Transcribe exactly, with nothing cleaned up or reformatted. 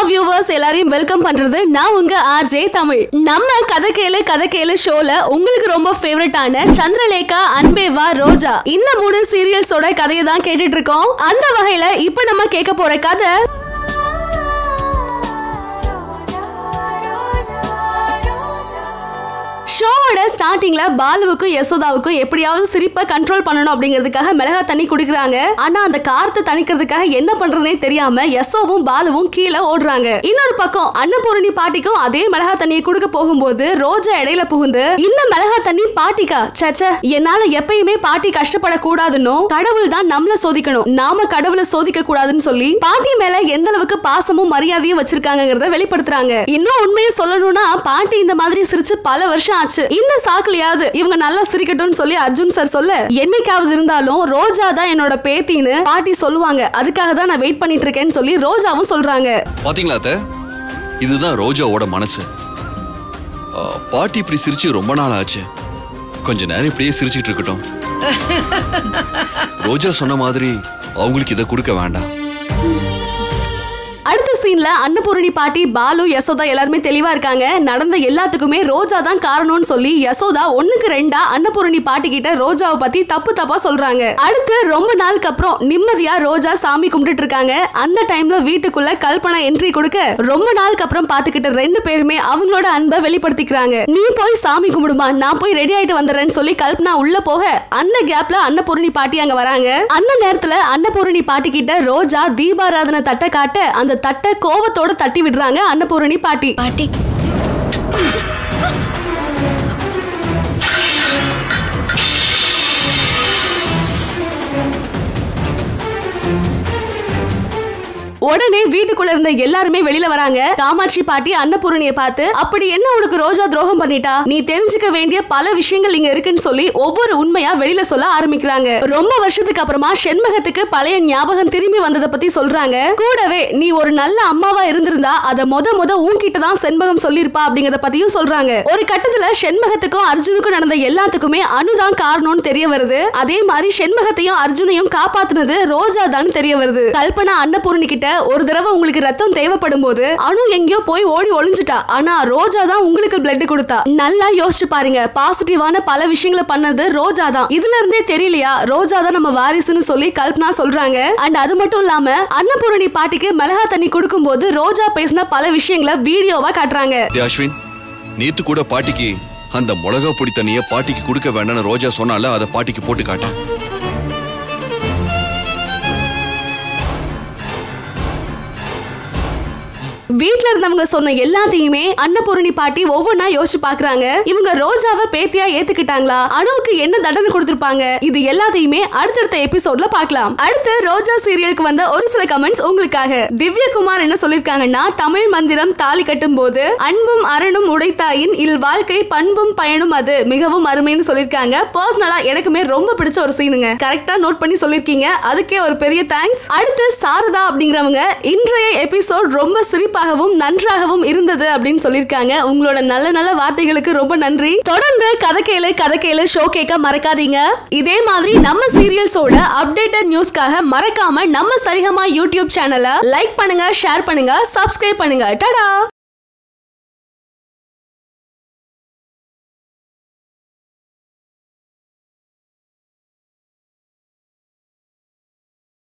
viewers எல்லாரையும் welcome பண்றது நான் உங்க ஆர்ஜே தமிழ். நம்ம கதை கேளு கதை கேளு ஷோல உங்களுக்கு ரொம்ப ஃபேவரட்டான சந்திரலேகா, அன்பேவா, ரோஜா இந்த மூணு சீரியல்ஸோட கதையை தான் கேட்டுட்டு இருக்கோம். அந்த வகையில இப்ப நம்ம கேட்க போற கதை ஷோவோட ஸ்டார்டிங்ல பாலுவுக்கு யசோதாவுக்கு எப்படியாவது சிரிப்பை கண்ட்ரோல் பண்ணணும் அப்படிங்கிறதுக்காக மிளகா தண்ணி குடிக்கிறாங்க. ஆனா அந்த காரத்தை தணிக்கிறதுக்காக என்ன பண்றதுனே தெரியாம யசோவும் பாலுவும் கீழே ஓடுறாங்க. இன்னொரு பக்கம் அன்னபூரணி பாட்டிக்கும் அதே மிளகா தண்ணியை குடுக்க போகும்போது ரோஜா இடையில புகுந்து இந்த மிளகா தண்ணி பாட்டிக்கா, சச்ச என்னால எப்பயுமே பாட்டி கஷ்டப்படக்கூடாதுன்னு கடவுள் தான் நம்மள சோதிக்கணும், நாம கடவுளை சோதிக்க கூடாதுன்னு சொல்லி பாட்டி மேல எந்த அளவுக்கு பாசமும் மரியாதையும் வச்சிருக்காங்கிறத வெளிப்படுத்துறாங்க. இன்னும் உண்மையை சொல்லணும்னா பாட்டி இந்த மாதிரி சிரிச்சு பல வருஷம் ஆச்சு. இந்த சாக்குலயாவது இவங்க நல்லா சிரிக்கட்டும்னு சொல்லி அர்ஜுன் சார் சொல்ல, என்னைக்காவது இருந்தாலும் ரோஜா தான் என்னோட பேத்தின்னு பாட்டி சொல்லுவாங்க, அதுக்காக தான் நான் வெயிட் பண்ணிட்டு இருக்கேன்னு சொல்லி ரோஜாவும் சொல்றாங்க. பாத்தீங்களா அத்தை, இதுதான் ரோஜாவோட மனசு. பாட்டி இப்படி சிரிச்சு ரொம்ப நாள் ஆச்சு, கொஞ்ச நேரம் இப்படியே சிரிச்சிட்டு இருக்கட்டும். ரோஜா சொன்ன மாதிரி அவங்களுக்கு இதை கொடுக்க வேண்டாம். அடுத்த சீன்ல அன்னபூரணி பாட்டி, பாலு, யசோதா எல்லாருமே தெளிவா இருக்காங்க. நடந்த எல்லாத்துக்குமே ரோஜா தான் காரணம்னு சொல்லி யசோதா ஒண்ணுக்கு ரெண்டா அன்னபூரணி பாட்டி கிட்ட ரோஜாவை பத்தி தப்பு தப்பா சொல்றாங்க. அடுத்து ரொம்ப நாளுக்கு அப்புறம் நிம்மதியா ரோஜா சாமி கும்பிட்டு இருக்காங்க. அந்த டைம்ல வீட்டுக்குள்ள கல்பனா என்ட்ரி கொடுக்க ரொம்ப நாளுக்கு அப்புறம் பாத்துக்கிட்ட ரெண்டு பேருமே அவங்களோட அன்பை வெளிப்படுத்திக்கிறாங்க. நீ போய் சாமி கும்பிடுமா, நான் போய் ரெடி ஆயிட்டு வந்துடுறேன்னு சொல்லி கல்பனா உள்ள போக அந்த கேப்ல அன்னபூரணி பாட்டி அங்க வராங்க. அந்த நேரத்துல அன்னபூரணி பாட்டி கிட்ட ரோஜா தீபாராதனை தட்டை காட்ட அந்த தட்டை கோவத்தோட தட்டி விடுறாங்க அன்னபூரணி பாட்டி. பாட்டி உடனே வீட்டுக்குள்ள இருந்த எல்லாருமே வெளியில வராங்க. காமாட்சி பாட்டி அன்னபூரணியை பார்த்து, அப்படி என்ன உனக்கு ரோஜா துரோகம் பண்ணிட்டா, நீ தெரிஞ்சுக்க வேண்டிய பல விஷயங்கள் இங்க இருக்குன்னு சொல்லி ஒவ்வொரு உண்மையா வெளியில சொல்ல ஆரம்பிக்கிறாங்க. ரொம்ப வருஷத்துக்கு அப்புறமா செண்பகத்துக்கு பழைய ஞாபகம் திரும்பி வந்ததை பத்தி சொல்றாங்க. கூடவே நீ ஒரு நல்ல அம்மாவா இருந்திருந்தா அத முத முத உன்கிட்ட தான் செண்பகம் சொல்லிருப்பா அப்படிங்கறத பத்தியும் சொல்றாங்க. ஒரு கட்டத்துல செண்பகத்துக்கும் அர்ஜுனுக்கும் நடந்த எல்லாத்துக்குமே அனுதான் காரணம்னு தெரிய வருது. அதே மாதிரி செண்பகத்தையும் அர்ஜுனையும் காப்பாத்துனது ரோஜா தான் தெரிய வருது. கல்பனா அன்னபூரணி கிட்ட, ஒரு தடவை உங்களுக்கு ரத்தம் தேவைப்படும் போது அனு எங்கேயோ போய் ஓடி ஒளிஞ்சுட்டா, ஆனா ரோஜா தான் உங்களுக்கு பிளட் கொடுத்தா. நல்லா யோசிச்சு பாருங்க, பாசிட்டிவான பல விஷயங்களை பண்ணது ரோஜா தான். இதுல இருந்தே தெரியலையா ரோஜா தான் நம்ம வாரிசுன்னு சொல்லி கல்பனா சொல்றாங்க. அண்ட் அது மட்டும் இல்லாம அன்னபூரணி பாட்டிக்கு மிளகா தண்ணி கொடுக்கும் போது ரோஜா பேசின பல விஷயங்களை வீடியோவா காட்டுறாங்க. அஸ்வின், நேத்து கூட பாட்டிக்கு அந்த மிளகா பொடி தண்ணிய பாட்டிக்கு கொடுக்க வேண்டாம்னு ரோஜா சொன்னால அதை பாட்டிக்கு போட்டு காட்ட. வீட்ல இருந்தவங்க சொன்ன எல்லாத்தையுமே அன்னபூரணி பாட்டி ஒவ்வொன்னா யோசிச்சு பாக்குறாங்க. இவங்க ரோஜாவை பேத்தியா ஏத்துக்கிட்டாங்களா, அணுவுக்கு என்ன தண்டனை கொடுத்திருப்பாங்க, இது எல்லாத்தையுமே அடுத்தடுத்த எபிசோட்ல பார்க்கலாம். அடுத்து ரோஜா சீரியலுக்கு வந்த ஒரு சில கமெண்ட்ஸ் உங்களுக்காக. திவ்யகுமார் என்ன சொல்லிருக்காங்கன்னா, தமிழ் மந்திரம் தாலி கட்டும் போது அன்பும் அரணும் உடைத்தாயின் இல் வாழ்க்கை பண்பும் பயனும் அது மிகவும் அருமைன்னு சொல்லிருக்காங்க. பர்சனலா எனக்குமே ரொம்ப பிடிச்ச ஒரு சீனுங்க, கரெக்டா நோட் பண்ணி சொல்லிருக்கீங்க, அதுக்கே ஒரு பெரிய தேங்க்ஸ். அடுத்து சாரதா அப்படிங்கிறவங்க, இன்றைய எபிசோட் ரொம்ப சிரிப்பா நன்றாகவும் இருந்தது அப்படின்னு சொல்லிருக்காங்க. உங்களோட நல்ல நல்ல வார்த்தைகளுக்கு ரொம்ப நன்றி. தொடர்ந்து கதை கேளு கதை கேளு ஷோ கேட்க மறக்காதீங்க. இதே மாதிரி நம்ம சீரியல்ஸோட அப்டேட்டட் நியூஸ்க்காக மறக்காம நம்ம சரிகமா யூடியூப் சேனலை லைக் பண்ணுங்க, ஷேர் பண்ணுங்க, சப்ஸ்கிரைப் பண்ணுங்க. டடா.